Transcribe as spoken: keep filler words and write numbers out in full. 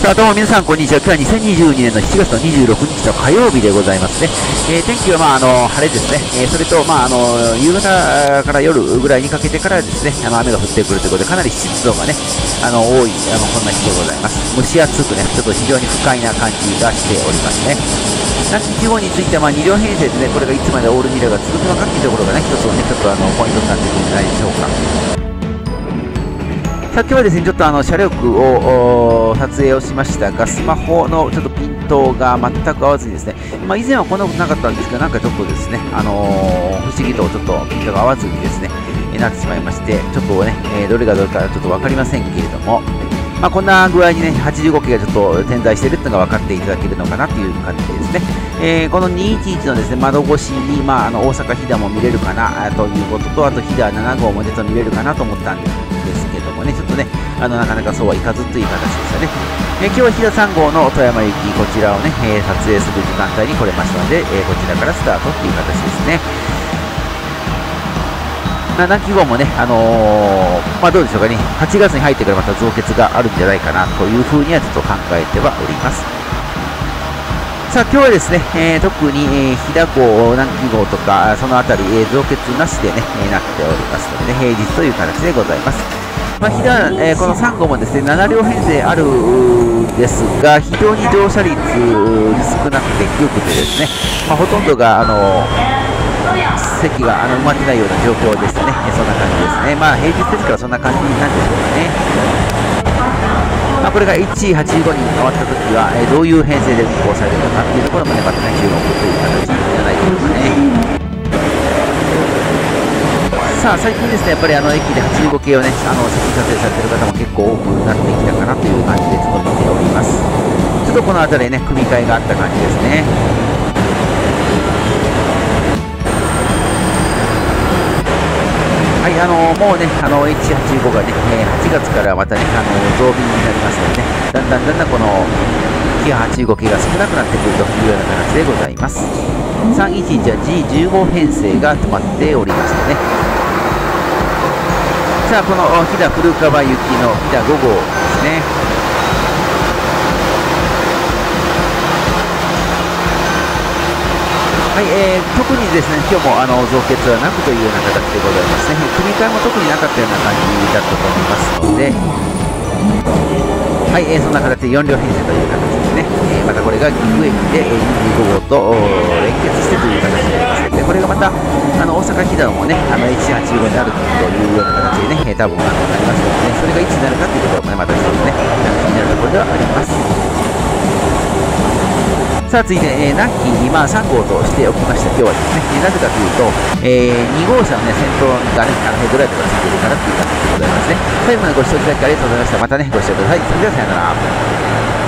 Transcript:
さあ、どうも皆さん、こんにちは。今日はにせんにじゅうにねんのしちがつのにじゅうろくにちの火曜日でございますね。えー、天気は、まあ、あの、晴れですね。えー、それと、まあ、あの、夕方から夜ぐらいにかけてからですね、あの、雨が降ってくるということで、かなり湿度がね、あの、多い、あの、こんな日でございます。蒸し暑くね、ちょっと非常に不快な感じがしておりますね。南紀地方については、まあ、に両編成でね、これがいつまでオールミラーが続くのかっていうところがね、一つのね、ちょっとあの、ポイントになってくるんじゃないでしょうか。さあ今日はですね、ちょっとあの車力を撮影をしましたが、スマホのちょっとピントが全く合わずにですね、まあ、以前はこんなことなかったんですけど、なんかちょっとですね、あのー、不思議とちょっとピントが合わずにですね、なってしまいまして、ちょっとね、えー、どれがどれかちょっと分かりませんけれども、まあ、こんな具合にね、はちじゅうごけいがちょっと点在しているというのが分かっていただけるのかなという感じでですね、えー、このにいちいちのですね、窓越しに、まあ、あの大阪飛騨も見れるかなということと、あと飛騨ななごうもちょっと見れるかなと思ったんですけどもね、ちょっとね、あのなかなかそうはいかずという形でしたね。えー、今日は飛騨さんごうの富山行き、こちらをね、えー、撮影する時間帯に来れましたので、えー、こちらからスタートという形ですね。南紀号もね、あのー、まあどうでしょうかね、はちがつに入ってからまた増結があるんじゃないかなというふうにはちょっと考えてはおります。さあ今日はですね、えー、特に、えー、飛騨号、南紀号とか、そのあたり、えー、増結なしでね、えー、なっておりますのでね、平日という形でございます。まあ、飛騨、えー、このさんごうもですね、ななりょう編成あるんですが、非常に乗車率少なくて低くてですね、まあ、ほとんどが、あのー席があの埋まってないような状況でしたね、えそんな感じですね。まあ平日ですからそんな感じなんでしょうかね。まあ、これがいちはちじゅうごに変わったときは、えどういう編成で運行されるのかっていうところもね、またね、注目という形じゃないでしょうかね。さあ最近ですね、やっぱりあの駅ではちじゅうごけいをね、あの写真撮影されている方も結構多くなってきたかなという感じでちょっと見ております。ちょっとこの辺りね、組み替えがあった感じですね。はい、あのー、もうね、あの エイチはちじゅうご がね、えー、はちがつからまたね、あのー、増便になりますのでね、だんだんだんだんこのキハはちじゅうごけいが少なくなってくるというような形でございます。さんいちいちは ジーじゅうご 編成が止まっておりましてね。さあ、この飛騨古川行きの飛騨ごごうですね。はい、えー、特にですね、今日もあの増結はなくというような形でございますね。組み替えも特になかったような感じだったと思いますので、はい、えー、そんな形でよんりょう編成という形ですね。えー、またこれが岐阜駅でにじゅうごごうと連結してという形になりますので、これがまたあの大阪飛騨もね、あの エイチはちじゅうご になるというような形でね、えー、多分あのなりますのでね、それがいつになるかというところもね、また一つね、気になるところではあります。さあ続いて、えー、南紀まあさんごうとしておきました今日はですね、なぜかというと、えー、にごうしゃの、ね、先頭がね、あのヘッドライトがついているからという形でございますね。最後までご視聴いただきありがとうございました。またね、ご視聴ください。それではさよなら。